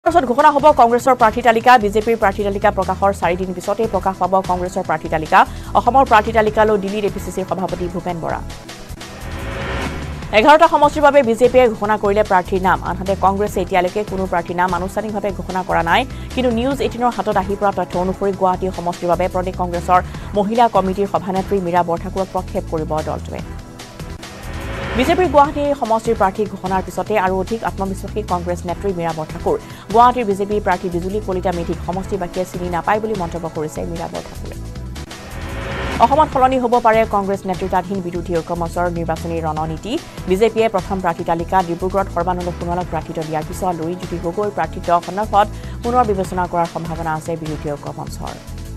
পাছত ঘোষণা হ'ব কংগ্ৰেছৰ প্ৰাৰ্থী তালিকা বিজেপিৰ প্ৰাৰ্থী তালিকা প্ৰকাশৰ 4 দিন পিছতে প্ৰকাশ পাব কংগ্ৰেছৰ প্ৰাৰ্থী তালিকা অসমৰ প্ৰাৰ্থী তালিকালৈ দিল্লীৰ এপিচিচিৰ সভাপতি ভূপেন বৰা 11টা সমষ্টিৰ বাবে বিজেপিয়ে ঘোষণা কৰিলে প্ৰাৰ্থীৰ নাম আনহাতে কংগ্ৰেছে এতিয়ালৈকে কোনো প্ৰাৰ্থীৰ নাম আনুষ্ঠানিকভাৱে ঘোষণা কৰা নাই কিন্তু নিউজ 18ৰ হাতত আহি পৰা তথ্য অনুসৰি গুৱাহাটী সমষ্টিৰ বাবে প্ৰদেশ কংগ্ৰেছৰ মহিলা কমিটিৰ সভানেত্ৰী মীৰা বৰঠাকুৰক প্ৰক্ষেপ কৰিব দলটোৱে বিজেপিৰ গুৱাহাটী সমষ্টিৰ প্ৰাৰ্থী ঘোষণাৰ পিছতে আৰু অধিক আত্মবিশ্বাসী কংগ্ৰেছ নেত্ৰী মীৰা বৰঠাকুৰ গুৱাহাটীৰ বিজেপি প্ৰাৰ্থী বিজুলী কলিতা মেধিক সমষ্টিবাসীয়ে চিনি নাপায় বুলি মন্তব্য কৰিছে মীৰা বৰঠাকুৰে অসমত সলনি হ'ব পাৰে কংগ্ৰেছ নেতৃত্বাধীন বিৰোধী ঐক্যমঞ্চৰ নিৰ্বাচনী ৰণনীতি বিজেপিয়ে প্ৰথম প্ৰাৰ্থী তালিকা ডিব্ৰুগড়ত সৰ্বানন্দ সোণোৱালক প্ৰাৰ্থিত্ব দিয়াৰ পিছত লুৰিণজ্যোতি গগৈৰ প্ৰাৰ্থিত্ব সন্দৰ্ভত পুনৰ বিবেচনা কৰাৰ সম্ভাৱনা আছে বিৰোধী ঐক্যমঞ্চৰ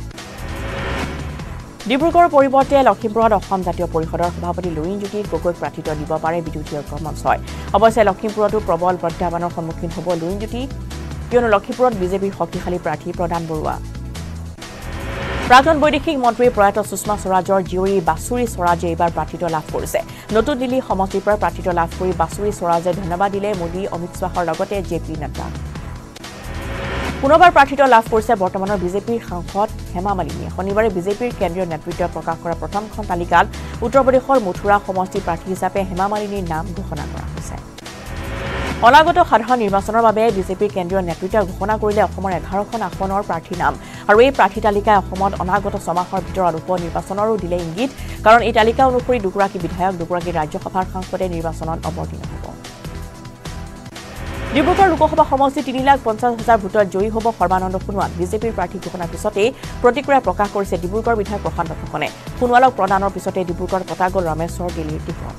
ডিব্ৰুগড়ৰ পৰিৱৰ্তে লখিমপুৰত অসম জাতীয় পৰিষদৰ সভাপতি লুৰিণজ্যোতি গগৈক প্ৰাৰ্থিত্ব দিব পাৰে বিৰোধী ঐক্যমঞ্চই অৱশ্যে লখিমপুৰতো প্ৰবল প্ৰত্যাহ্বানৰ সন্মুখীন হ'ব লুৰিণজ্যোতি কিয়নো লখিমপুৰত বিজেপিৰ শক্তিশালী প্ৰাৰ্থী প্ৰদান বৰুৱা প্ৰাক্তন বৈদেশিক মন্ত্ৰী প্ৰয়াত সুষমা স্বৰাজৰ জীয়ৰী বাসুৰী স্বৰাজে এইবাৰ প্ৰাৰ্থিত্ব লাভ কৰিছে নতুন দিল্লী সমষ্টিৰ পৰা প্ৰাৰ্থিত্ব লাভ কৰি বাসুৰী স্বৰাজে ধন্যবাদ দিলে মোদী অমিত শ্বাহৰ লগতে জেপি নাড্ডা পুনৰবাৰ প্ৰাৰ্থিত্ব লাভ কৰিছে বৰ্তমানৰ বিজেপিৰ সাংসদ হেমা মালিনীয়ে শনিবাৰে বিজেপিৰ কেন্দ্ৰীয় নেতৃত্বই প্ৰকাশ কৰা প্ৰথমখন তালিকাত উত্তৰ প্ৰদেশৰ মথুৰা সমষ্টিৰ প্ৰাৰ্থী হিচাপে হেমা মালিনীৰ নাম ঘোষণা কৰা হৈছে অনাগত সাধাৰণ নিৰ্বাচনৰ বাবে বিজেপিৰ কেন্দ্ৰীয় নেতৃত্বই ঘোষণা কৰিলে অসমৰ 11খন আসনৰ প্ৰাৰ্থীৰ নাম আৰু এই প্ৰাৰ্থী তালিকাই অসমত অনাগত 6 মাহৰ ভিতৰত উপ নিৰ্বাচনৰো দিলে ইংগিত কাৰণ এই তালিকা অনুসৰি দুগৰাকী বিধায়ক দুগৰাকী ৰাজ্যসভাৰ সাংসদে নিৰ্বাচনত অৱতীৰ্ণ হ'ব ডিব্ৰুগড় লোকসভা সমষ্টি 3,50,000 ভোটত জয়ী হ'ব সৰ্বানন্দ সোণোৱাল বিজেপিৰ প্ৰাৰ্থী ঘোষণাৰ পিছতেই প্ৰতিক্ৰিয়া প্ৰকাশ কৰিছে ডিব্ৰুগড় বিধায়ক প্ৰশান্ত ফুকনে সোণোৱালক প্ৰদানৰ পিছতে ডিব্ৰুগড়ত কটা গ'ল ৰমেশ্বৰ দিল্লীৰ টিকট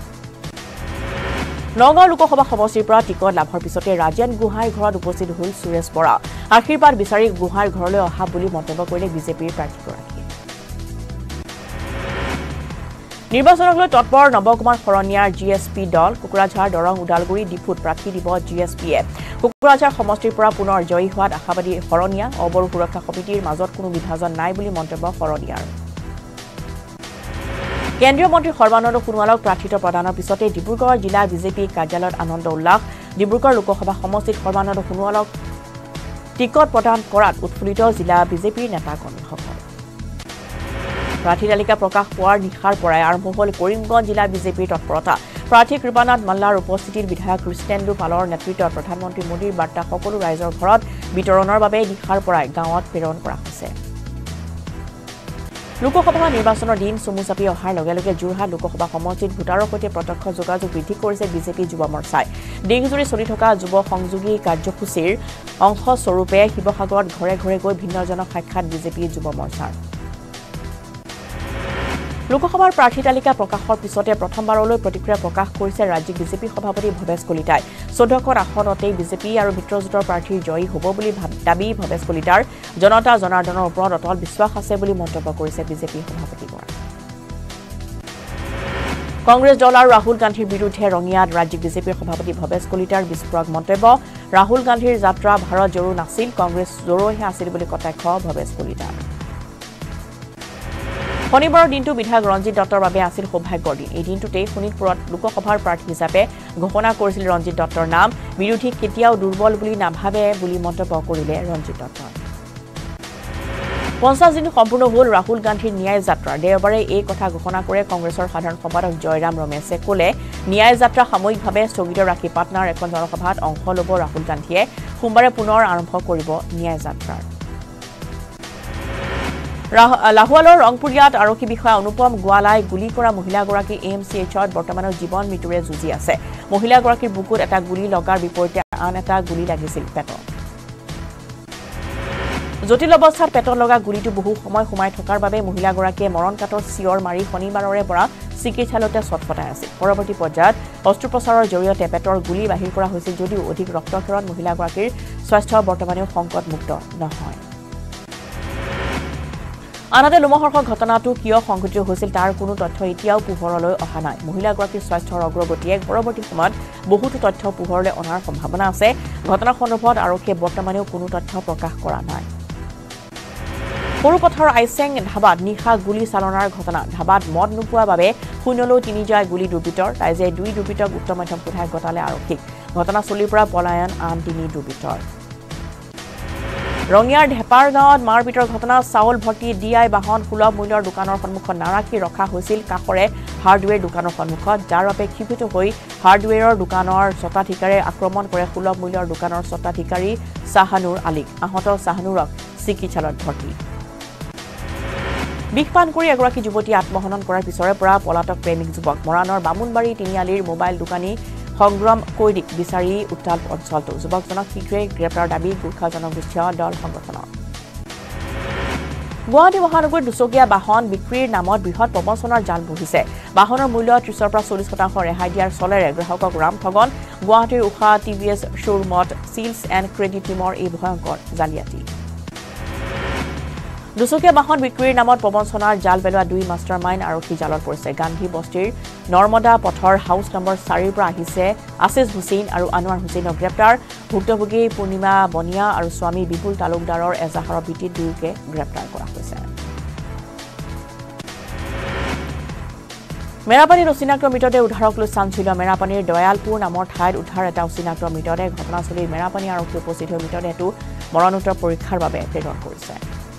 নগাঁও লোকসভা সমষ্টিৰ পৰা টিকট লাভৰ পিছতে ৰাজেন গোহাঁইৰ ঘৰত উপস্থিত হ'ল সুৰেশ বৰা আশীৰ্বাদ বিচাৰি গোহাঁইৰ ঘৰলৈ অহা বুলি মন্তব্য কৰিলে বিজেপিৰ প্ৰাৰ্থীগৰাকীয়ে নিৰ্বাচনক লৈ তৎপৰ নৱকুমাৰ শৰণীয়াৰ জিএছপি দল কুকুৰাঝাৰ দৰং ওদালগুৰি ডিফুত প্ৰাৰ্থী দিব জিএছপিয়ে কুকুৰাঝাৰ সমষ্টিৰ পৰা পুনৰ জয়ী হোৱাত আশাবাদী শৰণীয়া অবৰো সুৰক্ষা সমিতিৰ মাজত কোনো বিভাজন নাই বুলি মন্তব্য শৰণীয়াৰ কেন্দ্ৰীয় মন্ত্ৰী সৰ্বানন্দ সোণোৱালক প্ৰাৰ্থিত্ব প্ৰদানৰ পিছতে ডিব্ৰুগড় জিলা বিজেপি কাৰ্যালয়ত আনন্দ উল্লাস ডিব্ৰুগড় লোকসভা সমষ্টিত সৰ্বানন্দ সোণোৱালক টিকট প্ৰদান কৰাত উৎফুল্লিত জিলা বিজেপিৰ নেতাকৰ্মীসকল প্ৰাৰ্থী তালিকা প্ৰকাশ পোৱাৰ নিশাৰ পৰাই আৰম্ভ হ'ল কৰিমগঞ্জ জিলা বিজেপিৰ তৎপৰতা প্ৰাৰ্থী কৃপানাথ মাল্লাৰ উপস্থিতিত বিধায়ক কৃষ্ণেন্দু পালৰ নেতৃত্বত প্ৰধানমন্ত্ৰী মোদীৰ বাৰ্তা সকলো ৰাইজৰ ঘৰত বিতৰণৰ বাবে নিশাৰ পৰাই গাঁৱত প্ৰেৰণ কৰা হৈছে লোকসভা নিৰ্বাচনৰ দিন চমু চাপি অহাৰ লগে লগে যোৰহাট লোকসভা সমষ্টিত ভোটাৰৰ সৈতে প্ৰত্যক্ষ যোগাযোগ বৃদ্ধি কৰিছে বিজেপি যুৱ মৰ্চাই দেশজুৰি চলি থকা যুৱ সংযোগী কাৰ্যসূচীৰ অংশস্বৰূপে শিৱসাগৰত ঘৰে ঘৰে গৈ ভিন্নজনক সাক্ষাৎ বিজেপি যুৱ মৰ্চাৰ লোকসভাৰ প্ৰাৰ্থী তালিকা প্ৰকাশৰ পিছতে প্ৰথমবাৰলৈ প্ৰতিক্ৰিয়া প্ৰকাশ কৰিছে ৰাজ্যিক বিজেপি সভাপতি ভৱেশ কলিতাই 14খন আসনতেই বিজেপি আৰু মিত্ৰজোঁটৰ প্ৰাৰ্থীৰ জয়ী হ'ব বুলি দাবী ভৱেশ কলিতাৰ জনতা জনাৰ্দনৰ ওপৰত অটল বিশ্বাস আছে বুলি মন্তব্য কৰিছে বিজেপি সভাপতিগৰাকী কংগ্ৰেছ দল আৰু ৰাহুল গান্ধীৰ বিৰুদ্ধে ৰঙিয়াত ৰাজ্যিক বিজেপিৰ সভাপতি ভৱেশ কলিতাৰ বিস্ফোৰক মন্তব্য ৰাহুল গান্ধীৰ যাত্ৰা ভাৰত জোৰো নাছিল কংগ্ৰেছ জোৰোহে আছিল বুলি কটাক্ষ ভৱেশ কলিতাৰ শনিবাৰৰ দিনটো বিধায়ক ৰঞ্জিত দত্তৰ বাবে আছিল সৌভাগ্যৰ দিন এই দিনটোতেই শোণিতপুৰত লোকসভাৰ প্ৰাৰ্থী হিচাপে ঘোষণা কৰিছিল ৰঞ্জিত দত্তৰ নাম বিৰোধী কেতিয়াও দুৰ্বল বুলি নাভাবে বুলি মন্তব্য কৰিলে ৰঞ্জিত দত্তৰ 50 দিন সম্পূৰ্ণ হ'ল ৰাহুল গান্ধীৰ ন্যায় যাত্ৰা দেওবাৰে এই কথা ঘোষণা কৰে কংগ্ৰেছৰ সাধাৰণ সম্পাদক জয়ৰাম ৰমেশে ক'লে ন্যায় যাত্ৰা সাময়িকভাৱে স্থগিত ৰাখি পাটনাৰ এখন জনসভাত অংশ ল'ব ৰাহুল গান্ধীয়ে সোমবাৰে পুনৰ আৰম্ভ কৰিব ন্যায় যাত্ৰাৰ লাহোৱালৰ ৰংপুৰীয়াত আৰক্ষী বিষয়া অনুপম গোৱালাই গুলী কৰা মহিলাগৰাকী এমচিএইচত বৰ্তমানৰ জীৱন মৃত্যুৰে যুঁজি আছে মহিলাগৰাকীৰ বুকুত এটা গুলী লগাৰ বিপৰীতে আন এটা গুলী লাগিছিল পেটত জটিল অৱস্থাত পেটত লগা গুলীটো বহু সময় সোমাই থকাৰ বাবে মহিলাগৰাকীয়ে মৰণকাতৰ চিঞৰ মাৰি শনিবাৰৰে পৰা চিকিৎসালয়তে ছটফটাই আছিল পৰৱৰ্তী পৰ্যায়ত অস্ত্ৰোপচাৰৰ জৰিয়তে পেটৰ গুলী বাহিৰ কৰা হৈছিল যদিও অধিক ৰক্তক্ষৰণ মহিলাগৰাকীৰ স্বাস্থ্য বৰ্তমানেও সংকটমুক্ত নহয় আনহাতে লোমহৰ্ষক ঘটনাটো কিয় সংঘটিত হৈছিল তাৰ কোনো তথ্য এতিয়াও পোহৰলৈ অহা নাই মহিলাগৰাকীৰ স্বাস্থ্যৰ অগ্ৰগতিয়ে পৰৱৰ্তী সময়ত বহুতো তথ্য পোহৰলৈ অনাৰ সম্ভাৱনা আছে ঘটনাৰ সন্দৰ্ভত আৰক্ষীয়ে বৰ্তমানেও কোনো তথ্য প্ৰকাশ কৰা নাই সৰুপথৰ আইচেং ধাবাত নিশা গুলী চালনাৰ ঘটনা ধাবাত মদ নোপোৱাৰ বাবে শূন্যলৈ 3 যায় গুলী দুৰ্বৃত্তৰ ৰাইজে 2 দুৰ্বৃত্তক উত্তৰ মধ্যম কোঠাই গতালে আৰক্ষীক ঘটনাস্থলীৰ পৰা পলায়ন আন 3 দুৰ্বৃত্তৰ ৰঙিয়াৰ ঢেপাৰ গাঁৱত মাৰপিটৰ ঘটনা চাউল ভৰ্তি ডিআই বাহন সুলভ মূল্যৰ দোকানৰ সন্মুখত নাৰাখি ৰখা হৈছিল কাষৰে হাৰ্ডৱেৰ দোকানৰ সন্মুখত যাৰ বাবে ক্ষিপ্ত হৈ হাৰ্ডৱেৰৰ দোকানৰ স্বত্বাধিকাৰে আক্ৰমণ কৰে সুলভ মূল্যৰ দোকানৰ স্বত্বাধিকাৰী চাহানুৰ আলীক আহত চাহানুৰক চিকিৎসালয়ত ভৰ্তি বিক্ষপান কৰি এগৰাকী যুৱতী আত্মহনন কৰাৰ পিছৰে পৰা পলাতক প্ৰেমিক যুৱক মৰাণৰ বামুনবাৰী তিনিআলিৰ মোবাইল দোকানী সংগ্ৰাম কৈৰিক বিচাৰি উত্তাল অঞ্চলটো যুৱকজনক শীঘ্ৰে গ্ৰেপ্তাৰ দাবী গোৰ্খা জনগোষ্ঠীয় দল সংগঠনৰ গুৱাহাটী মহানগৰীত দুচকীয়া বাহন বিক্ৰীৰ নামত বৃহৎ প্ৰবঞ্চনাৰ জাল বহিছে বাহনৰ মূল্য 30 পৰা 40% ৰেহাই দিয়াৰ চলেৰে গ্ৰাহকক ৰাম ঠগন গুৱাহাটীৰ উষা টিভিএছ শ্বৰুমত চিলছ এণ্ড ক্ৰেডিট টিমৰ এই ভয়ংকৰ জালিয়াতি দুচকীয়া বাহন বিক্ৰীৰ নামত প্ৰবঞ্চনাৰ জাল পেলোৱা দুই মাষ্টাৰ মাইণ্ড আৰক্ষী জালত পৰিছে গান্ধী বস্তিৰ নৰ্মদা পথৰ হাউচ নম্বৰ 4 পৰা আহিছে আছিছ হুছেইন আৰু আনোৱাৰ হুছেইনক গ্ৰেপ্তাৰ ভুক্তভোগী পূৰ্ণিমা বনিয়া আৰু স্বামী বিপুল তালুকদাৰৰ এজাহাৰৰ ভিত্তিত দুয়োকে গ্ৰেপ্তাৰ কৰা হৈছে মেৰাপানীৰ অচিনাক্ত মৃতদেহ উদ্ধাৰক লৈ চাঞ্চল্য মেৰাপানীৰ দয়ালপুৰ নামৰ ঠাইত উদ্ধাৰ এটা অচিনাক্ত মৃতদেহ ঘটনাস্থলীত মেৰাপানী আৰক্ষী উপস্থিত হৈ মৃতদেহটো মৰণোত্তৰ পৰীক্ষাৰ বাবে প্ৰেৰণ কৰিছে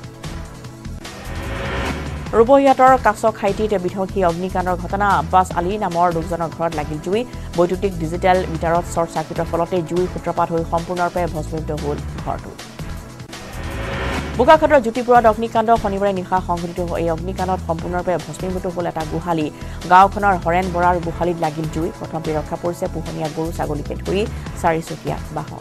ৰূপহীয়াতৰ কাছখাইটিত বিধ্বংসী অগ্নিকাণ্ডৰ ঘটনা আব্বাছ আলী নামৰ লোকজনৰ ঘৰত লাগিল জুই বৈদ্যুতিক ডিজিটেল মিটাৰত শ্বৰ্ট চাৰ্কিটৰ ফলতে জুইৰ সূত্ৰপাত হৈ সম্পূৰ্ণৰূপে ভস্মীভূত হ'ল ঘৰটো বোকাখাটৰ জ্যোতিপুৰত অগ্নিকাণ্ড শনিবাৰে নিশা সংঘটিত এই অগ্নিকাণ্ডত সম্পূৰ্ণৰূপে ভস্মীভূত হ'ল এটা গোহালি গাঁওখনৰ হৰেণ বৰাৰ গোহালিত লাগিল জুই প্ৰথমতে ৰক্ষা পৰিছে পোহনীয়া গৰু ছাগলীকে ধৰি চাৰিচকীয়া বাহন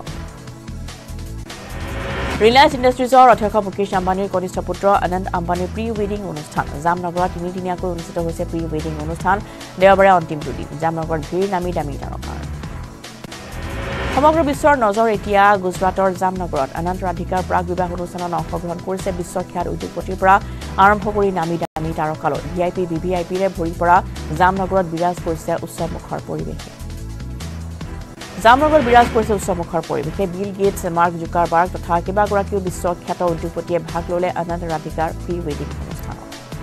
ৰিলায়েন্স ইণ্ডাষ্ট্ৰিজৰ অধ্যক্ষ মুকেশ আম্বানীৰ কনিষ্ঠ পুত্ৰ অনন্ত আম্বানীৰ প্ৰি ৱেডিং অনুষ্ঠান জামনগৰত তিনিদিনীয়াকৈ অনুষ্ঠিত হৈছে প্ৰি ৱেডিং অনুষ্ঠান দেওবাৰে অন্তিম দুদিন জামনগৰত ভিৰ নামি দামী তাৰকাৰ সমগ্ৰ বিশ্বৰ নজৰ এতিয়া গুজৰাটৰ জামনগৰত অনন্ত ৰাধিকাৰ প্ৰাক বিবাহ অনুষ্ঠানত অংশগ্ৰহণ কৰিছে বিশ্বখ্যাত উদ্যোগপতিৰ পৰা আৰম্ভ কৰি নামি দামী তাৰকালৈ ভিআইপি ভিভিআইপিৰে ভৰি পৰা জামনগৰত বিৰাজ কৰিছে উৎসৱমুখৰ পৰিৱেশে জামনগৰ বিৰাজ কৰিছে উৎসৱমুখৰ পৰিৱেশে বিল গেটছ মাৰ্ক জুকাৰবাৰ্গ তথা কেইবাগৰাকীও বিশ্বখ্যাত উদ্যোগপতিয়ে ভাগ ল'লে অনন্ত ৰাধিকাৰ প্ৰি ৱেডিং অনুষ্ঠানত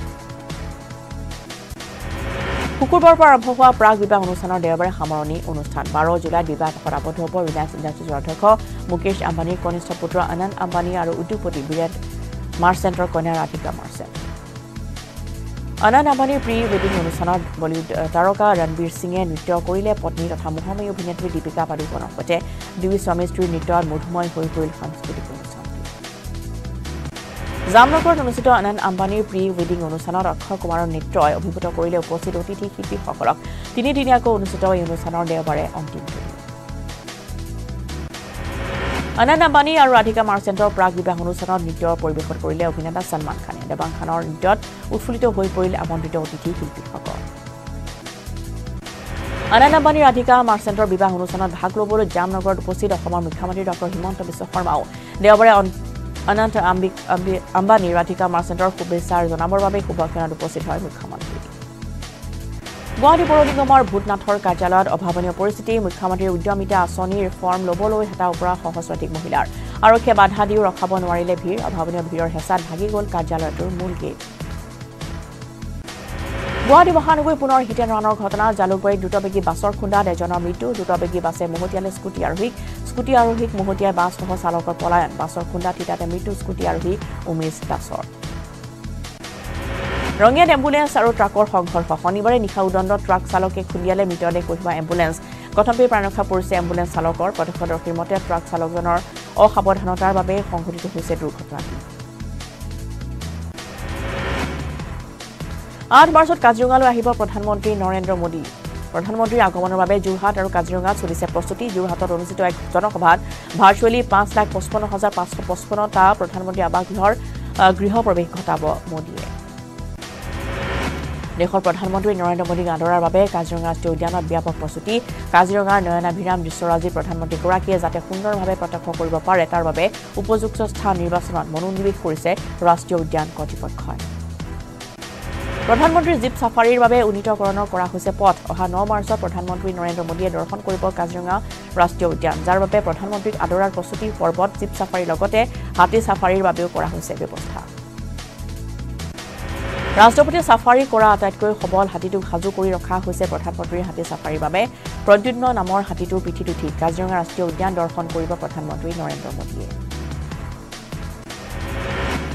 শুকুৰবাৰৰ পৰা আৰম্ভ হোৱা প্ৰাক বিবাহ অনুষ্ঠানৰ দেওবাৰে সামৰণি অনুষ্ঠান 12 জুলাইত বিবাহপাশত আবদ্ধ হ'ব ৰিলায়েন্স ইণ্ডাষ্ট্ৰিজৰ অধ্যক্ষ মুকেশ আম্বানীৰ কনিষ্ঠ পুত্ৰ অনন্ত আম্বানী আৰু উদ্যোগপতি বিৰাট মাৰ্চেণ্টৰ কন্যা ৰাধিকা মাৰ্চেণ্ট অনন্ত আম্বানীৰ প্ৰি ৱেডিং অনুষ্ঠানত বলিউড তাৰকা ৰণবীৰ সিঙে নৃত্য কৰিলে পত্নী তথা মহাময়ী অভিনেত্ৰী দীপিকা পাডুকনৰ সৈতে দুই স্বামী স্ত্ৰীৰ নৃত্যত মধুময় হৈ পৰিল সাংস্কৃতিক অনুষ্ঠান জামনগৰত অনুষ্ঠিত অনন্ত আম্বানীৰ প্ৰি ৱেডিং অনুষ্ঠানত অক্ষয় কুমাৰৰ নৃত্যই অভিভূত কৰিলে উপস্থিত অতিথি শিল্পীসকলক তিনিদিনীয়াকৈ অনুষ্ঠিত এই অনুষ্ঠানৰ দেওবাৰে অন্তিম দিন অনন্ত আম্বানী আৰু ৰাধিকা মাৰ্চেণ্টৰ প্ৰাক বিবাহ অনুষ্ঠানত নৃত্য পৰিৱেশন কৰিলে অভিনেতা সলমান খানে দেৱাং খানৰ নৃত্যত উৎফুল্লিত হৈ পৰিল আমন্ত্ৰিত অতিথি শিল্পীসকল অনন্ত আম্বানী ৰাধিকা মাৰ্চেণ্টৰ বিবাহ অনুষ্ঠানত ভাগ ল'বলৈ জামনগৰত উপস্থিত অসমৰ মুখ্যমন্ত্ৰী ডক্টৰ হিমন্ত বিশ্ব শৰ্মাও দেওবাৰে অনন্ত আম্বানী ৰাধিকা মাৰ্চেণ্টৰ শুভেচ্ছা জনাবৰ বাবে শুভক্ষণত উপস্থিত হয় মুখ্যমন্ত্ৰী গুৱাহাটী পৌৰ নিগমৰ ভূতনাথৰ কাৰ্যালয়ত অভাৱনীয় পৰিস্থিতি মুখ্যমন্ত্ৰীৰ উদ্যমিতা আঁচনিৰ ফৰ্ম ল'বলৈ হেতাৰ পৰা সহস্ৰাধিক মহিলাৰ আৰক্ষীয়ে বাধা দিও ৰখাব নোৱাৰিলে ভিৰ অভাৱনীয় ভিৰৰ হেঁচাত ভাগি গ'ল কাৰ্যালয়টোৰ মূল গেট গুৱাহাটী মহানগৰী পুনৰ হিট এণ্ড ৰানৰ ঘটনা জালুকবাৰীত দ্ৰুতবেগী বাছৰ খুন্দাত এজনৰ মৃত্যু দ্ৰুতবেগী বাছে মহতিয়ালে স্কুটি আৰোহীক মহতিয়াই বাছসহ চালকৰ পলায়ন বাছৰ খুন্দাত থিতাতে মৃত্যু স্কুটি আৰোহী উমেশ দাসৰ ৰঙিয়াত এম্বুলেন্স আৰু ট্ৰাকৰ সংঘৰ্ষ শনিবাৰে নিশা উদণ্ডত ট্ৰাক চালকে খুন্দিয়ালে মৃতদেহ কঢ়িওৱা এম্বুলেন্স কথমপি প্ৰাণৰক্ষা পৰিছে এম্বুলেন্স চালকৰ প্ৰত্যক্ষদৰ্শীৰ মতে ট্ৰাক চালকজনৰ অসাৱধানতাৰ বাবে সংঘটিত হৈছে দুৰ্ঘটনাটি 8 মাৰ্চত কাজিৰঙালৈ আহিব প্ৰধানমন্ত্ৰী নৰেন্দ্ৰ মোদী প্ৰধানমন্ত্ৰীৰ আগমনৰ বাবে যোৰহাট আৰু কাজিৰঙাত চলিছে প্ৰস্তুতি যোৰহাটত অনুষ্ঠিত এক জনসভাত ভাৰ্চুৱেলি 5,55,555টা প্ৰধানমন্ত্ৰী আৱাস গৃহ প্ৰৱেশ ঘটাব মোদীয়ে দেশৰ প্ৰধানমন্ত্ৰী নৰেন্দ্ৰ মোদীক আদৰাৰ বাবে কাজিৰঙা ৰাষ্ট্ৰীয় উদ্যানত ব্যাপক প্ৰস্তুতি কাজিৰঙাৰ নয়নাভিৰাম দৃশ্যৰাজী প্ৰধানমন্ত্ৰীগৰাকীয়ে যাতে সুন্দৰভাৱে প্ৰত্যক্ষ কৰিব পাৰে তাৰ বাবে উপযুক্ত স্থান নিৰ্বাচনত মনোনিৱেশ কৰিছে ৰাষ্ট্ৰীয় উদ্যান কৰ্তৃপক্ষই প্ৰধানমন্ত্ৰীৰ জীপ সাফাৰীৰ বাবে উন্নীতকৰণ কৰা হৈছে পথ অহা 9 মাৰ্চত প্ৰধানমন্ত্ৰী নৰেন্দ্ৰ মোদীয়ে দৰ্শন কৰিব কাজিৰঙা ৰাষ্ট্ৰীয় উদ্যান যাৰ বাবে প্ৰধানমন্ত্ৰীক আদৰাৰ প্ৰস্তুতি পৰ্বত জীপ সাফাৰীৰ লগতে হাতী সাফাৰীৰ বাবেও কৰা হৈছে ব্যৱস্থা ৰাষ্ট্ৰপতিয়ে সাফাৰী কৰা আটাইতকৈ সবল হাতীটোক সাজু কৰি ৰখা হৈছে প্ৰধানমন্ত্ৰীৰ হাতী সাফাৰীৰ বাবে প্ৰদ্যুম্ন নামৰ হাতীটোৰ পিঠিত উঠি কাজিৰঙা ৰাষ্ট্ৰীয় উদ্যান দৰ্শন কৰিব প্ৰধানমন্ত্ৰী নৰেন্দ্ৰ মোদীয়ে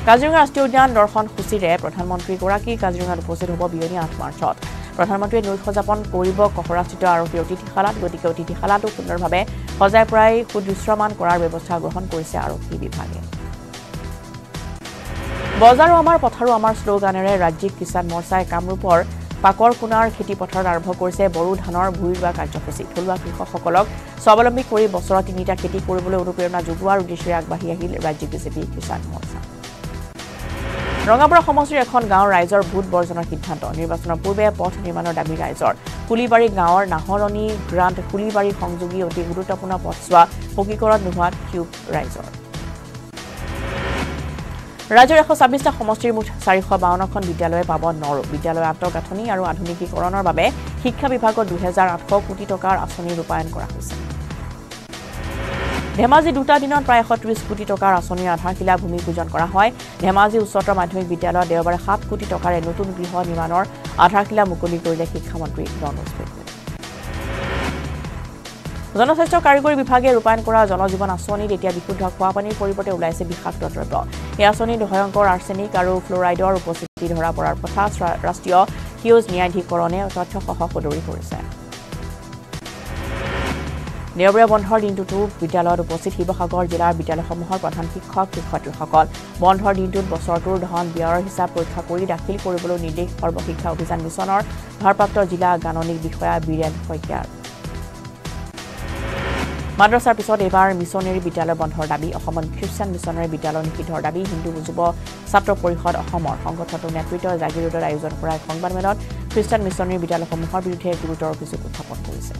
কাজিৰঙা ৰাষ্ট্ৰীয় উদ্যান দৰ্শন সূচীৰে প্ৰধানমন্ত্ৰী গৰাকী কাজিৰঙাত উপস্থিত হ'ব বিয়লি 8 মাৰ্চত প্ৰধানমন্ত্ৰীয়ে নৈশ যাপন কৰিব কখৰাস্থিত আৰক্ষীৰ অতিথিশালাত গতিকে অতিথিশালাটো সুন্দৰভাৱে সজাই পৰাই সুদৃশ্যমান কৰাৰ ব্যৱস্থা গ্ৰহণ কৰিছে আৰক্ষী বিভাগে বজাৰো আমাৰ পথাৰো আমাৰ শ্লোগানেৰে ৰাজ্যিক কিষাণ মৰ্চাই কামৰূপৰ পাকৰ কুনাৰ খেতি পথাৰত আৰম্ভ কৰিছে বড়ো ধানৰ ভূঁই ৰোৱা কাৰ্যসূচী থলুৱা কৃষকসকলক স্বাৱলম্বী কৰি বছৰত 3টা খেতি কৰিবলৈ অনুপ্ৰেৰণা যোগোৱাৰ উদ্দেশ্যে আগবাঢ়ি আহিল ৰাজ্যিক বিজেপি কিষাণ মৰ্চা ৰঙাপাৰা সমষ্টিৰ এখন গাঁৱৰ ৰাইজৰ ভোট বৰ্জনৰ সিদ্ধান্ত নিৰ্বাচনৰ পূৰ্বে পথ নিৰ্মাণৰ দাবী ৰাইজৰ কুলিবাৰী গাঁৱৰ নাহৰণী গ্ৰাণ্ট কুলিবাৰী সংযোগী অতি গুৰুত্বপূৰ্ণ পথছোৱা পকীকৰণ নোহোৱাত ক্ষোভ ৰাইজৰ ৰাজ্যৰ 126টা সমষ্টিৰ মুঠ 452খন বিদ্যালয়ে পাব নৰো বিদ্যালয় আন্তঃগাঁথনি আৰু আধুনিকীকৰণৰ বাবে শিক্ষা বিভাগৰ 2800 কোটি টকাৰ আঁচনি ৰূপায়ণ কৰা হৈছে ধেমাজি দুটা দিনত প্ৰায় 130 কোটি টকাৰ আঁচনিৰ আধাৰশিলা ভূমি পূজন কৰা হয় ধেমাজি উচ্চতৰ মাধ্যমিক বিদ্যালয়ত দেওবাৰে 7 কোটি টকাৰে নতুন গৃহ নিৰ্মাণৰ আধাৰশিলা মুকলি কৰিলে শিক্ষামন্ত্ৰী ৰনোজ পেগুৱে জনস্বাস্থ্য কাৰিকৰী বিভাগে ৰূপায়ণ কৰা জলজীৱন আঁচনিত এতিয়া বিশুদ্ধ খোৱাপানীৰ পৰিৱৰ্তে ওলাইছে বিষাক্ত দ্ৰব্য এই আঁচনিত ভয়ংকৰ আৰ্ছেনিক আৰু ফ্লৰাইডৰ উপস্থিতি ধৰা পৰাৰ কথা ৰাষ্ট্ৰীয় সেউজ ন্যায়াধিকৰণে তথ্যসহ সদৰি কৰিছে দেওবাৰে বন্ধৰ দিনটোতো বিদ্যালয়ত উপস্থিত শিৱসাগৰ জিলাৰ বিদ্যালয়সমূহৰ প্ৰধান শিক্ষক শিক্ষয়িত্ৰীসকল বন্ধৰ দিনটোত বছৰটোৰ ধন ব্যয়ৰ হিচাপ পৰীক্ষা কৰি দাখিল কৰিবলৈ নিৰ্দেশ সৰ্বশিক্ষা অভিযান মিছনৰ ভাৰপ্ৰাপ্ত জিলা গাণনিক বিষয়া বীৰেন শইকীয়াৰ মাদ্ৰাছাৰ পিছত এবাৰ মিছনেৰী বিদ্যালয় বন্ধৰ দাবী অসমত খ্ৰীষ্টান মিছনেৰী বিদ্যালয় নিষিদ্ধৰ দাবী হিন্দু যুৱ ছাত্ৰ পৰিষদ অসমৰ সংগঠনটোৰ নেতৃত্বই জাগিৰোডত আয়োজন কৰা সংবাদমেলত খ্ৰীষ্টান মিছনেৰী বিদ্যালয়সমূহৰ বিৰুদ্ধে গুৰুতৰ অভিযোগ উত্থাপন কৰিছে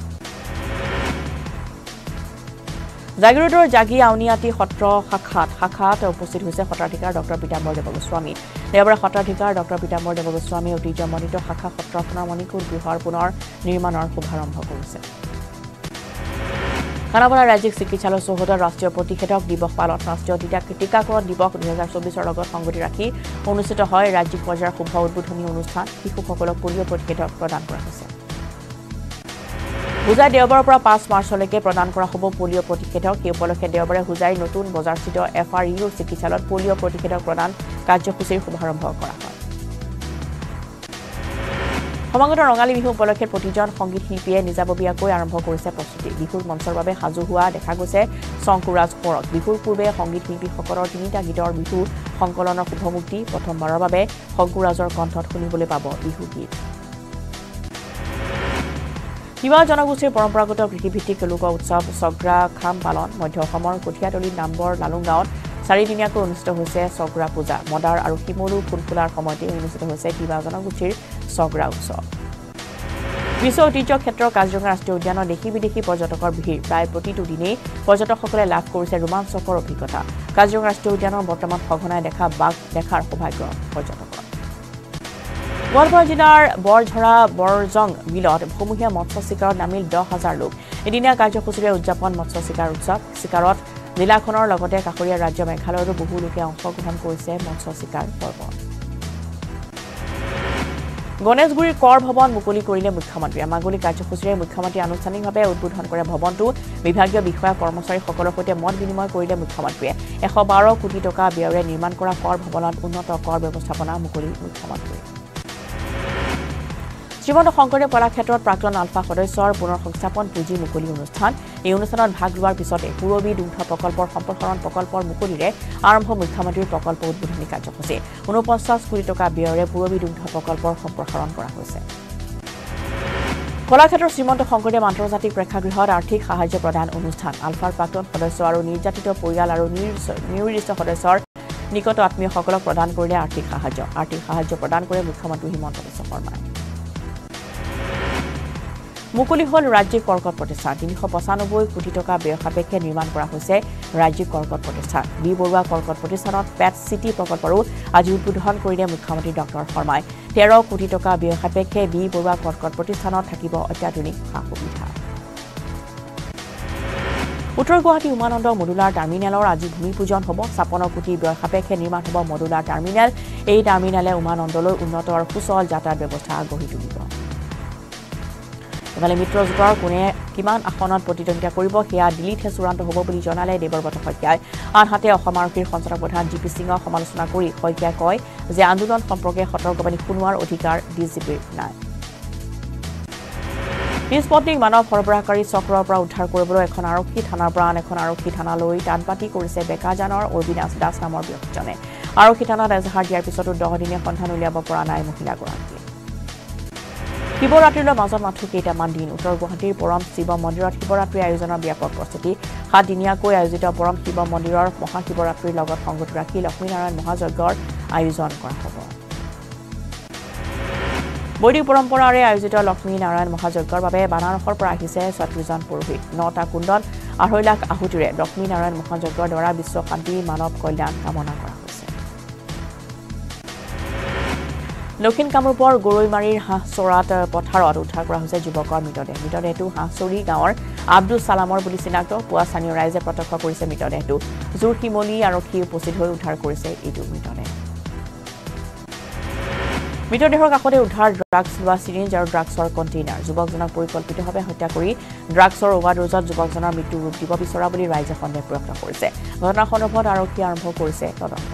জাগিৰোডৰ জাগি আউনিয়াতি সত্ৰ শাখাত উপস্থিত হৈছে সত্ৰাধিকাৰ ডক্টৰ পিতাম্বৰ দেৱ গোস্বামী দেওবাৰে সত্ৰাধিকাৰ ডক্টৰ পিতাম্বৰ দেৱ গোস্বামীয়ে ঐতিহ্যমণ্ডিত শাখা সত্ৰখনৰ মণিকূট গৃহৰ পুনৰ নিৰ্মাণৰ শুভাৰম্ভ কৰিছে খানাপাৰা ৰাজ্যিক চিকিৎসালয় চৌহদত ৰাষ্ট্ৰীয় প্ৰতিষেধক দিৱস পালন ৰাষ্ট্ৰীয় টীকাকৰণ দিৱস 2024 লগত সংগতি ৰাখি অনুষ্ঠিত হয় ৰাজ্যিক পৰ্যায়ৰ শুভ উদ্বোধনী অনুষ্ঠান শিশুসকলক পলিঅ' প্ৰতিষেধক প্ৰদান কৰা হৈছে হুজাই দেওবাৰৰ পৰা 5 মাৰ্চলৈকে প্ৰদান কৰা হ'ব পলিঅ' প্ৰতিষেধক এই উপলক্ষে দেওবাৰে হুজাই নতুন বজাৰস্থিত FRU চিকিৎসালয়ত পলিঅ' প্ৰতিষেধক প্ৰদান কাৰ্যসূচীৰ শুভাৰম্ভ কৰা হয় সমাগত ৰঙালী বিহু উপলক্ষে প্ৰতিজন সংগীত শিল্পীয়ে নিজাববীয়াকৈ আৰম্ভ কৰিছে প্ৰস্তুতি বিহুৰ মঞ্চৰ বাবে সাজু হোৱা দেখা গৈছে শংকুৰাজ কোঁৱৰক বিহুৰ পূৰ্বে সংগীত শিল্পীসকলৰ 3টা গীতৰ বিহু সংকলনৰ শুভমুক্তি প্ৰথমবাৰৰ বাবে শংকুৰাজৰ কণ্ঠত শুনিবলৈ পাব বিহু গীত তিৱা জনগোষ্ঠীৰ পৰম্পৰাগত কৃষিভিত্তিক লোক উৎসৱ চগ্ৰা খাম পালন মধ্য অসমৰ কঠীয়াতলীৰ নামবৰ লালুংগাঁৱত 4 দিনীয়াকৈ অনুষ্ঠিত হৈছে চগ্ৰা পূজা মদাৰ আৰু শিমলু ফুলফুলাৰ সময়তে অনুষ্ঠিত হৈছে তিৱা জনগোষ্ঠীৰ চগ্ৰা উৎসৱ বিশ্ব ঐতিহ্য ক্ষেত্ৰৰ কাজিৰঙা ৰাষ্ট্ৰীয় উদ্যানৰ দেশী বিদেশী পৰ্যটকৰ ভিৰ প্ৰায় প্ৰতিটো দিনেই পৰ্যটকসকলে লাভ কৰিছে ৰোমাঞ্চকৰ অভিজ্ঞতা কাজিৰঙা ৰাষ্ট্ৰীয় উদ্যানৰ বৰ্তমান সঘনাই দেখা বাঘ দেখাৰ সৌভাগ্য পৰ্যটকৰ গোৱালপাৰা জিলাৰ বৰঝৰা বৰজং বিলত সমূহীয়া মৎস্য চিকাৰত নামিল 10,000 লোক এদিনীয়া কাৰ্যসূচীৰে উদযাপন মৎস্য চিকাৰ উৎসৱ চিকাৰত জিলাখনৰ লগতে কাষৰীয়া ৰাজ্য মেঘালয়ৰো বহু লোকে অংশগ্ৰহণ কৰিছে মৎস্য চিকাৰ পৰ্বত গণেশগুৰিৰ কৰ ভৱন মুকলি কৰিলে মুখ্যমন্ত্ৰীয়ে মাগলী কাৰ্যসূচীৰে মুখ্যমন্ত্ৰীয়ে আনুষ্ঠানিকভাৱে উদ্বোধন কৰে ভৱনটো বিভাগীয় বিষয়া কৰ্মচাৰীসকলৰ সৈতে মত বিনিময় কৰিলে মুখ্যমন্ত্ৰীয়ে 112 কোটি টকা ব্যয়েৰে নিৰ্মাণ কৰা কৰ ভৱনত উন্নত কৰ ব্যৱস্থাপনা মুকলি মুখ্যমন্ত্ৰী শ্ৰীমন্ত শংকৰদেৱ কলাক্ষেত্ৰত প্ৰাক্তন আলফা সদস্যৰ পুনৰ সংস্থাপন পুঁজি মুকলি অনুষ্ঠান এই অনুষ্ঠানত ভাগ লোৱাৰ পিছতে পূৰবী দুগ্ধ প্ৰকল্পৰ সম্প্ৰসাৰণ প্ৰকল্পৰ মুকলিৰে আৰম্ভ মুখ্যমন্ত্ৰীৰ প্ৰকল্প উদ্বোধনী কাৰ্যসূচী 49 কোটি টকা ব্যয়েৰে পূৰবী দুগ্ধ প্ৰকল্পৰ সম্প্ৰসাৰণ কৰা হৈছে কলাক্ষেত্ৰৰ শ্ৰীমন্ত শংকৰদেৱ আন্তৰ্জাতিক প্ৰেক্ষাগৃহত আৰ্থিক সাহায্য প্ৰদান অনুষ্ঠান আলফাৰ প্ৰাক্তন সদস্য আৰু নিৰ্যাতিত পৰিয়াল আৰু নিউৰিষ্ট সদস্যৰ নিকট আত্মীয়সকলক প্ৰদান কৰিলে আৰ্থিক সাহায্য প্ৰদান কৰে মুখ্যমন্ত্ৰী হিমন্ত বিশ্ব শৰ্মাই মুকলি হল ৰাজ্যিক কৰ্কট প্ৰতিষ্ঠান 395 কোটি টকা ব্যয় সাপেক্ষে নিৰ্মাণ কৰা হৈছে ৰাজ্যিক কৰ্কট প্ৰতিষ্ঠান বি বৰুৱা কৰ্কট প্ৰতিষ্ঠানত পেট চিটি প্ৰকল্পৰো আজি উদ্বোধন কৰিলে মুখ্যমন্ত্ৰী ডক্টৰ শৰ্মাই 13 কোটি টকা ব্যয় সাপেক্ষে বি বৰুৱা কৰ্কট প্ৰতিষ্ঠানত থাকিব অত্যাধুনিক সা-সুবিধা উত্তৰ গুৱাহাটী উমানন্দ মডুলাৰ টাৰ্মিনেলৰ আজি ভূমি পূজন হ'ব 56 কোটি ব্যয় সাপেক্ষে নিৰ্মাণ হ'ব মডুলাৰ টাৰ্মিনেল এই টাৰ্মিনেলে উমানন্দলৈ উন্নত আৰু সুচল যাতায়াত ব্যৱস্থা গঢ়ি তুলিব ইফালে মিত্ৰজোঁটৰ কোনে কিমান আসনত প্ৰতিদ্বন্দ্বিতা কৰিব সেয়া দিল্লীতহে চূড়ান্ত হ'ব বুলি জনালে দেৱব্ৰত শইকীয়াই আনহাতে অসম আৰক্ষীৰ সঞ্চালক প্ৰধান জি পি সিঙক সমালোচনা কৰি শইকীয়াই কয় যে আন্দোলন সম্পৰ্কে সতৰ্কবাণী শুনোৱাৰ অধিকাৰ ডিজিপিৰ নাই নিজ পত্নীক মানৱ সৰবৰাহকাৰী চক্ৰৰ পৰা উদ্ধাৰ কৰিবলৈ এখন আৰক্ষী থানাৰ পৰা আন এখন আৰক্ষী থানালৈ টানপাতি কৰিছে বেকাজানৰ অবিনাশ দাস নামৰ ব্যক্তিজনে আৰক্ষী থানাত এজাহাৰ দিয়াৰ পিছতো 10 দিনে সন্ধান উলিয়াব পৰা নাই মহিলাগৰাকীয়ে শিৱৰাত্ৰিলৈ মাজত মাথো কেইটামান দিন উত্তৰ গুৱাহাটীৰ পৰম শিৱ মন্দিৰত শিৱৰাত্ৰি আয়োজনৰ ব্যাপক প্ৰস্তুতি 7 দিনীয়াকৈ আয়োজিত পৰম শিৱ মন্দিৰৰ মহাশিৱৰাত্ৰিৰ লগত সংগতি ৰাখি লক্ষ্মীনাৰায়ণ মহাযজ্ঞৰ আয়োজন কৰা হ'ব বৈদিক পৰম্পৰাৰে আয়োজিত লক্ষ্মীনাৰায়ণ মহাযজ্ঞৰ বাবে বানাৰসৰ পৰা আহিছে 36জন পুৰোহিত 9টা কুণ্ডত 2.5 লাখ আহুতিৰে লক্ষ্মীনাৰায়ণ মহাযজ্ঞৰ দ্বাৰা বিশ্ব শান্তি মানৱ কল্যাণ কামনা কৰা হৈছে দক্ষিণ কামৰূপৰ গৰৈমাৰীৰ হাঁহচৰাত পথাৰত উদ্ধাৰ কৰা হৈছে যুৱকৰ মৃতদেহটো হাঁহচৰি গাঁৱৰ আব্দুল সালামৰ বুলি চিনাক্ত পুৱা স্থানীয় ৰাইজে প্ৰত্যক্ষ কৰিছে মৃতদেহটো জোৰশিমলী আৰক্ষী উপস্থিত হৈ উদ্ধাৰ কৰিছে এইটো মৃতদেহৰ কাষতে উদ্ধাৰ ড্ৰাগছ লোৱা চিৰিঞ্জ আৰু ড্ৰাগছৰ কণ্টেইনাৰ যুৱকজনক পৰিকল্পিতভাৱে হত্যা কৰি ড্ৰাগছৰ অভাৰড'জত যুৱকজনৰ মৃত্যু ৰূপ দিব বিচৰা বুলি ৰাইজে সন্দেহ প্ৰকাশ কৰিছে ঘটনাৰ সন্দৰ্ভত আৰক্ষীয়ে আৰম্ভ কৰিছে তদন্ত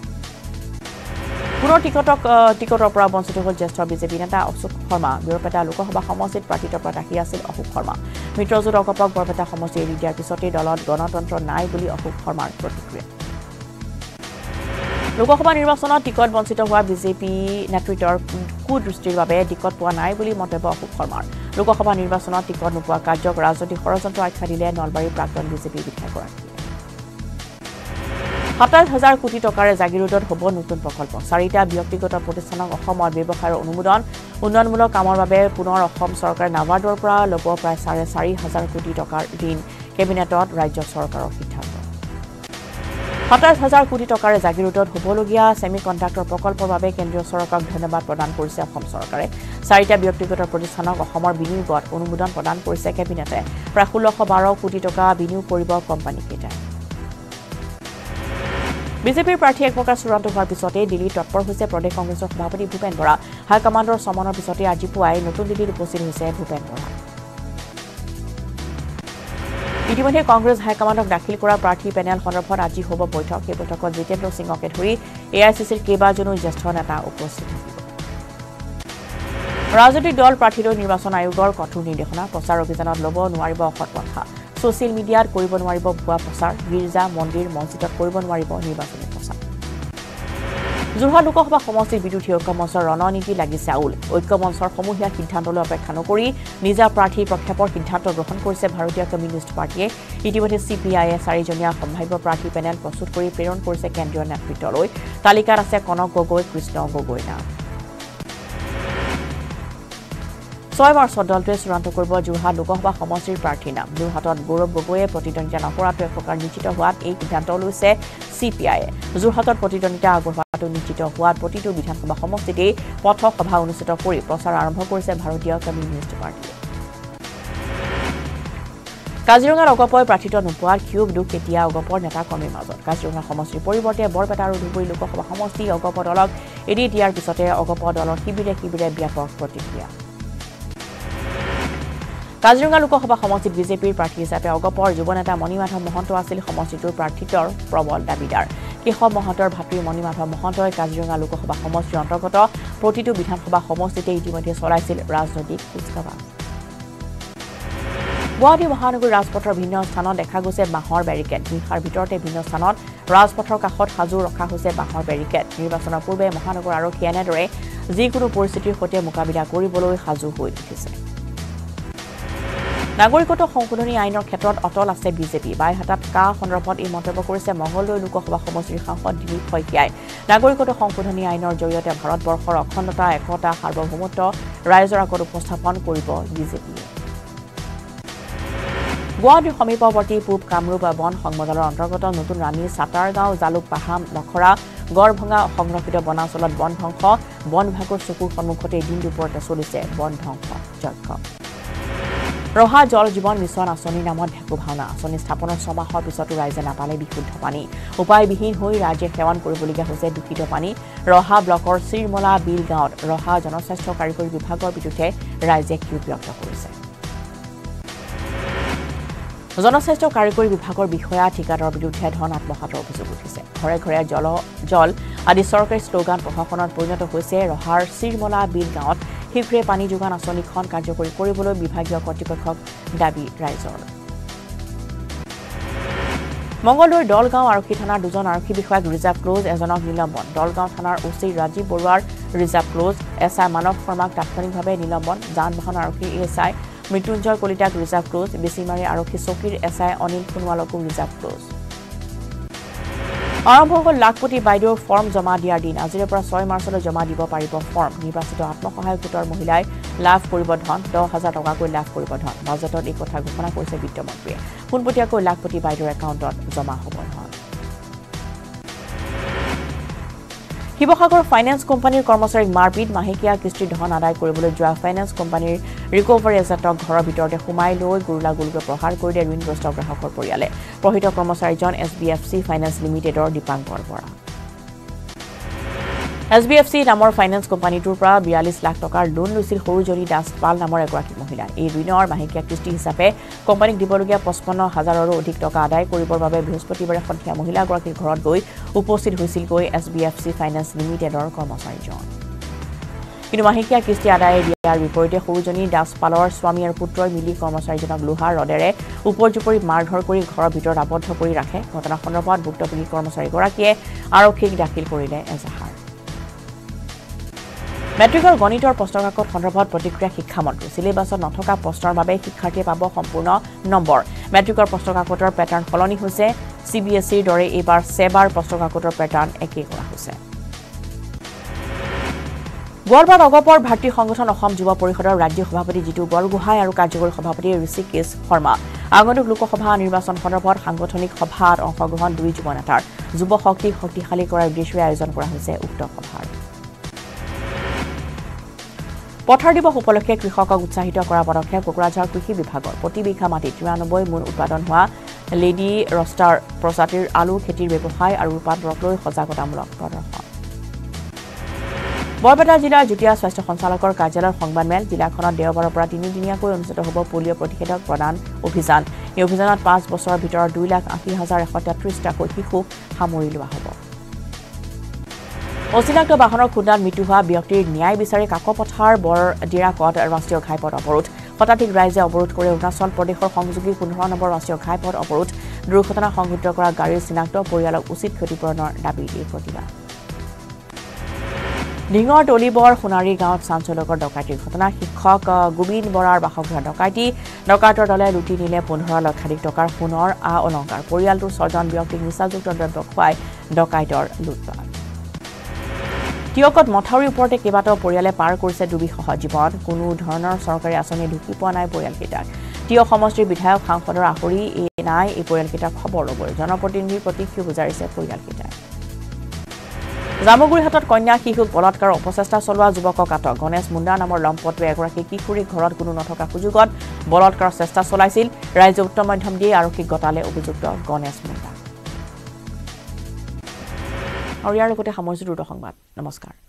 পুনৰ টিকটৰ পৰা বঞ্চিত হ'ল জ্যেষ্ঠ বিজেপি নেতা অশোক শৰ্মা বৰপেটা লোকসভা সমষ্টিত প্ৰাৰ্থিত্ব প্ৰত্যাশী আছিল অশোক শৰ্মা মিত্ৰজোঁট অকপক বৰপেটা সমষ্টি এৰি দিয়াৰ পিছতেই দলত গণতন্ত্ৰ নাই বুলি অশোক শৰ্মাৰ প্ৰতিক্ৰিয়া লোকসভা নিৰ্বাচনত টিকট বঞ্চিত হোৱা বিজেপি নেতৃত্বৰ কুদৃষ্টিৰ বাবে টিকট পোৱা নাই বুলি মন্তব্য অশোক শৰ্মাৰ লোকসভা নিৰ্বাচনত টিকট নোপোৱা কাৰ্যক ৰাজনৈতিক ষড়যন্ত্ৰ আখ্যা দিলে নলবাৰীৰ প্ৰাক্তন বিজেপি বিধায়কগৰাকীয়ে 27,000 কোটি টকাৰে জাগিৰোডত হ'ব নতুন প্ৰকল্প 4টা ব্যক্তিগত প্ৰতিষ্ঠানক অসমত ব্যৱসায়ৰ অনুমোদন উন্নয়নমূলক কামৰ বাবে পুনৰ অসম চৰকাৰে নাবাৰ্ডৰ পৰা ল'ব প্ৰায় 4,500 কোটি টকাৰ ঋণ কেবিনেটত ৰাজ্য চৰকাৰৰ সিদ্ধান্ত 27,000 কোটি টকাৰে জাগিৰোডত হ'বলগীয়া ছেমিকণ্ডাক্টৰ প্ৰকল্পৰ বাবে কেন্দ্ৰীয় চৰকাৰক ধন্যবাদ প্ৰদান কৰিছে অসম চৰকাৰে 4টা ব্যক্তিগত প্ৰতিষ্ঠানক অসমৰ বিনিয়োগত অনুমোদন প্ৰদান কৰিছে কেবিনেটে প্ৰায় 1612 কোটি টকা বিনিয়োগ কৰিব কোম্পানীকেইটাই বিজেপিৰ প্ৰাৰ্থী এক প্ৰকাৰ চূড়ান্ত হোৱাৰ পিছতে দিল্লীত তৎপৰ হৈছে প্ৰদেশ কংগ্ৰেছৰ সভাপতি ভূপেন বৰা হাইকমাণ্ডৰ চমনৰ পিছতে আজি পুৱাই নতুন দিল্লীত উপস্থিত হৈছে ভূপেন বৰা ইতিমধ্যে কংগ্ৰেছ হাইকমাণ্ডক দাখিল কৰা প্ৰাৰ্থী পেনেল সন্দৰ্ভত আজি হ'ব বৈঠক এই বৈঠকত জিতেন্দ্ৰ সিঙকে ধৰি এআইচিচিৰ কেইবাজনো জ্যেষ্ঠ নেতা উপস্থিত থাকিব ৰাজনৈতিক দল প্ৰাৰ্থীলৈ নিৰ্বাচন আয়োগৰ কঠোৰ নিৰ্দেশনা প্ৰচাৰ অভিযানত ল'ব নোৱাৰিব অসৎ পন্থা ছ'চিয়েল মিডিয়াত কৰিব নোৱাৰিব ভুৱা প্ৰচাৰ গীৰ্জা মন্দিৰ মছজিদত কৰিব নোৱাৰিব নিৰ্বাচনী প্ৰচাৰ যোৰহাট লোকসভা সমষ্টিৰ বিৰোধী ঐক্যমঞ্চৰ ৰণনীতি লাগিছে আউল ঐক্যমঞ্চৰ সমূহীয়া সিদ্ধান্তলৈ অপেক্ষা নকৰি নিজা প্ৰাৰ্থী প্ৰক্ষেপৰ সিদ্ধান্ত গ্ৰহণ কৰিছে ভাৰতীয় কমিউনিষ্ট পাৰ্টীয়ে ইতিমধ্যে চিপিআইয়ে 4জনীয়া সম্ভাৱ্য প্ৰাৰ্থী পেনেল প্ৰস্তুত কৰি প্ৰেৰণ কৰিছে কেন্দ্ৰীয় নেতৃত্বলৈ তালিকাত আছে কনক গগৈ কৃষ্ণ গগৈ নাম 6 মাৰ্চত দলটোৱে চূড়ান্ত কৰিব যোৰহাট লোকসভা সমষ্টিৰ প্ৰাৰ্থীৰ নাম যোৰহাটত গৌৰৱ গগৈয়ে প্ৰতিদ্বন্দ্বিতা নকৰাটো এক প্ৰকাৰ নিশ্চিত হোৱাত এই সিদ্ধান্ত লৈছে চিপিআইয়ে যোৰহাটত প্ৰতিদ্বন্দ্বিতা আগবঢ়োৱাটো নিশ্চিত হোৱাত প্ৰতিটো বিধানসভা সমষ্টিতেই পথক সভা অনুষ্ঠিত কৰি প্ৰচাৰ আৰম্ভ কৰিছে ভাৰতীয় কমিউনিষ্ট পাৰ্টীয়ে কাজিৰঙাৰ অগপই প্ৰাৰ্থিত্ব নোপোৱাৰ ক্ষোভ দুখ এতিয়া অগপৰ নেতা কৰ্মীৰ মাজত কাজিৰঙা সমষ্টিৰ পৰিৱৰ্তে বৰপেটা আৰু ধুবুৰী লোকসভা সমষ্টি অগপ দলক এৰি দিয়াৰ পিছতে অগপ দলৰ শিবিৰে ব্যাপক প্ৰতিক্ৰিয়া কাজিৰঙা লোকসভা সমষ্টিত বিজেপিৰ প্ৰাৰ্থী হিচাপে অগপৰ যুৱ নেতা মণিমাধৱ মহন্ত আছিল সমষ্টিটোৰ প্ৰাৰ্থিত্বৰ প্ৰবল দাবীদাৰ কেশৱ মহন্তৰ ভাতৃ মণিমাধৱ মহন্তই কাজিৰঙা লোকসভা সমষ্টিৰ অন্তৰ্গত প্ৰতিটো বিধানসভা সমষ্টিতে ইতিমধ্যে চলাইছিল ৰাজনৈতিক কুচকাৱাজ গুৱাহাটী মহানগৰীৰ ৰাজপথৰ ভিন্ন স্থানত দেখা গৈছে বাঁহৰ বেৰিকেড নিশাৰ ভিতৰতে ভিন্ন স্থানত ৰাজপথৰ কাষত সাজু ৰখা হৈছে বাঁহৰ বেৰিকেড নিৰ্বাচনৰ পূৰ্বে মহানগৰ আৰক্ষীয়ে এনেদৰে যিকোনো পৰিস্থিতিৰ সৈতে মোকাবিলা কৰিবলৈ সাজু হৈ উঠিছে নাগৰিকত্ব সংশোধনী আইনৰ ক্ষেত্ৰত অটল আছে বিজেপি বাইহাটাত কা সন্দৰ্ভত এই মন্তব্য কৰিছে মংগলদৈ লোকসভা সমষ্টিৰ সাংসদ দিলীপ শইকীয়াই নাগৰিকত্ব সংশোধনী আইনৰ জৰিয়তে ভাৰতবৰ্ষৰ অখণ্ডতা একতা সাৰ্বভৌমত্ব ৰাইজৰ আগত উপস্থাপন কৰিব বিজেপিয়ে গুৱাহাটীৰ সমীপৱৰ্তী পূব কামৰূপ বন সংমণ্ডলৰ অন্তৰ্গত নতুন ৰাণী চাটাৰগাঁও জালুক পাহাম লখৰা গড়ভঙা সংৰক্ষিত বনাঞ্চলত বন ধ্বংস বন বিভাগৰ চকুৰ সন্মুখতে দিন দুপৰতে চলিছে বন ধ্বংস যজ্ঞ ৰহা জল জীৱন মিছন আঁচনিৰ নামত ভেকু ভাওনা আঁচনি স্থাপনৰ 6 মাহৰ পিছতো ৰাইজে নাপালে বিশুদ্ধ পানী উপায়বিহীন হৈ ৰাইজে সেৱন কৰিবলগীয়া হৈছে দূষিত পানী ৰহা ব্লকৰ শ্ৰীমলা বিল গাঁৱত ৰহা জনস্বাস্থ্য কাৰিকৰী বিভাগৰ বিৰুদ্ধে ৰাইজে ক্ষোভ ব্যক্ত কৰিছে জনস্বাস্থ্য কাৰিকৰী বিভাগৰ বিষয়া ঠিকাদাৰৰ বিৰুদ্ধে ধন আত্মসাতৰ অভিযোগ উঠিছে ঘৰে ঘৰে জল আদি চৰকাৰী শ্লোগান প্ৰশাসনত পৰিণত হৈছে ৰহাৰ চিৰমলা বিল গাঁৱত শীঘ্ৰে পানী যোগান আঁচনিখন কাৰ্যকৰী কৰিবলৈ বিভাগীয় কৰ্তৃপক্ষক দাবী ৰাইজৰ মঙ্গলদৈৰ দলগাঁও আৰক্ষী থানাৰ দুজন আৰক্ষী বিষয়াক ৰিজাৰ্ভ ক্লোজ এজনক নিলম্বন দলগাঁও থানাৰ ওচি ৰাজীৱ বৰুৱাৰ ৰিজাৰ্ভ ক্লোজ এছআই মানৱ শৰ্মাক তাৎক্ষণিকভাৱে নিলম্বন যান বাহন আৰক্ষী এছআই মৃত্যুঞ্জয় কলিতাক ৰিজাৰ্ভ ক্লোজ বেছিমাৰী আৰক্ষী চকীৰ এছআই অনিল সোণোৱালকো ৰিজাৰ্ভ ক্লোজ আৰম্ভ হ'ল লাখপতি বাইদেউৰ ফৰ্ম জমা দিয়াৰ দিন আজিৰে পৰা 6 মাৰ্চলৈ জমা দিব পাৰিব ফৰ্ম নিৰ্বাচিত আত্মসহায়ক গোটৰ মহিলাই লাভ কৰিব ধন 10,000 টকাকৈ লাভ কৰিব ধন বাজেটত এই কথা ঘোষণা কৰিছে বিত্তমন্ত্ৰীয়ে পোনপটীয়াকৈ লাখপতি বাইদেউৰ একাউণ্টত জমা হ'ব ধন শিৱসাগৰ ফাইনেন্স কোম্পানীৰ কৰ্মচাৰীক মাৰপিট মাহেকীয়া কিস্তিৰ ধন আদায় কৰিবলৈ যোৱা ফাইনেন্স কোম্পানীৰ ৰিকভাৰী এজেণ্টক ঘৰৰ ভিতৰতে সোমাই লৈ গুৰুলাগুলকৈ প্ৰহাৰ কৰিলে ঋণগ্ৰস্ত গ্ৰাহকৰ পৰিয়ালে প্ৰহিত কৰ্মচাৰীজন SBFC ফাইনেন্স লিমিটেডৰ দীপাংকৰ বৰা SBFC নামৰ ফাইনেন্স কোম্পানীটোৰ পৰা 42 লাখ টকাৰ লোন লৈছিল সৰুজনী দাস পাল নামৰ এগৰাকী মহিলা এই ঋণৰ মাহেকীয়া কিস্তি হিচাপে কোম্পানীক দিবলগীয়া 55,000ৰো অধিক টকা আদায় কৰিবৰ বাবে বৃহস্পতিবাৰে সন্ধিয়া মহিলাগৰাকীৰ ঘৰত গৈ উপস্থিত হৈছিলগৈ SBFC ফাইনেন্স লিমিটেডৰ কৰ্মচাৰীজন কিন্তু মাহেকীয়া কিস্তি আদায় দিয়াৰ বিপৰীতে সৰুজনী দাস পালৰ স্বামী আৰু পুত্ৰই মিলি কৰ্মচাৰীজনক লোহাৰ ৰডেৰে উপৰ্যুপৰি মাৰধৰ কৰি ঘৰৰ ভিতৰত আবদ্ধ কৰি ৰাখে ঘটনা সন্দৰ্ভত ভুক্তভোগী কৰ্মচাৰীগৰাকীয়ে আৰক্ষীক দাখিল কৰিলে এজাহাৰ মেট্ৰিকৰ গণিতৰ প্ৰশ্নকাকত সন্দৰ্ভত প্ৰতিক্ৰিয়া শিক্ষামন্ত্ৰী সিলেবাছত নথকা প্ৰশ্নৰ বাবে শিক্ষাৰ্থীয়ে পাব সম্পূৰ্ণ নম্বৰ মেট্ৰিকৰ প্ৰশ্নকাকতৰ পেটাৰ্ণ সলনি হৈছে CBSEৰ দৰে এইবাৰ সেবাৰ প্ৰশ্নকাকতৰ পেটাৰ্ণ একেই কৰা হৈছে গোৱালপাড়া অগপৰ ভাৰতীয় সংগঠন অসম যুৱ পৰিষদৰ ৰাজ্য সভাপতি জিতু বৰগোহাঁই আৰু কাৰ্যকৰী সভাপতি ঋষিকেশ শৰ্মা আগন্তুক লোকসভা নিৰ্বাচন সন্দৰ্ভত সাংগঠনিক সভাত অংশগ্ৰহণ দুই যুৱ নেতাৰ যুৱ শক্তিক শক্তিশালী কৰাৰ উদ্দেশ্যে আয়োজন কৰা হৈছে উক্ত সভাৰ পথাৰ দিৱস উপলক্ষে কৃষকক উৎসাহিত কৰা পদক্ষেপ কোকৰাঝাৰ কৃষি বিভাগৰ প্ৰতি বিঘা মাটিত 93 মুন উৎপাদন হোৱা লেডি ৰষ্টাৰ প্ৰজাতিৰ আলু খেতিৰ ব্যৱসায় আৰু ৰূপান্তৰক লৈ সজাগতামূলক প্ৰদৰ্শন বৰপেটা জিলাৰ যুটীয়া স্বাস্থ্য সঞ্চালকৰ কাৰ্যালয়ৰ সংবাদমেল জিলাখনত দেওবাৰৰ পৰা 3 দিনীয়াকৈ অনুষ্ঠিত হ'ব পলিঅ' প্ৰতিষেধক প্ৰদান অভিযান এই অভিযানত 5 বছৰৰ ভিতৰত 2,80,133টাকৈ শিশুক সামৰি লোৱা হ'ব অচিনাক্ত বাহনৰ খুন্দাত মৃত্যু হোৱা ব্যক্তিৰ ন্যায় বিচাৰি কাকপথাৰ বৰডিৰাকত ৰাষ্ট্ৰীয় ঘাইপথ অৱৰোধ শতাধিক ৰাইজে অৱৰোধ কৰি অৰুণাচল প্ৰদেশৰ সংযোগী 15 নম্বৰ ৰাষ্ট্ৰীয় ঘাইপথ অৱৰোধ দুৰ্ঘটনা সংঘটিত কৰা গাড়ীৰ চিনাক্ত পৰিয়ালক উচিত ক্ষতিপূৰণৰ দাবী এই প্ৰতিবাদ ডিঙৰ তলিবৰ সোণাৰী গাঁৱত চাঞ্চল্যকৰ ডকাইতিৰ ঘটনা শিক্ষক গোবিন্দ বৰাৰ বাসগৃহ ডকাইতৰ দলে লুটি নিলে 15 লক্ষাধিক টকাৰ সোণৰ অলংকাৰ পৰিয়ালটোৰ 6জন ব্যক্তিক নিচাযুক্ত দ্ৰব্য খুৱাই ডকাইতৰ লুটপাট টিয়কত মথাউৰিৰ ওপৰতে কেইবাটাও পৰিয়ালে পাৰ কৰিছে দুৰ্বিষহ জীৱন কোনো ধৰণৰ চৰকাৰী আঁচনি ঢুকি পোৱা নাই পৰিয়ালকেইটাক টিয় সমষ্টিৰ বিধায়ক সাংসদৰ আহৰি নাই এই পৰিয়ালকেইটাক খবৰ ল'বলৈ জনপ্ৰতিনিধিৰ প্ৰতি ক্ষোভ গুজাৰিছে পৰিয়ালকেইটাই জামুগুৰিহাটত কন্যা শিশুক বলাৎকাৰ অপচেষ্টা চলোৱা যুৱকক আটক গণেশ মুণ্ডা নামৰ লম্পটোৱে এগৰাকী কিশোৰীক ঘৰত কোনো নথকা সুযোগত বলাৎকাৰৰ চেষ্টা চলাইছিল ৰাইজে উত্তম মধ্যম দিয়ে আৰক্ষীক গতালে অভিযুক্ত গণেশ মুণ্ডা আৰু ইয়াৰ লগতে সামৰিছোঁ দ্ৰুত সংবাদ নমস্কাৰ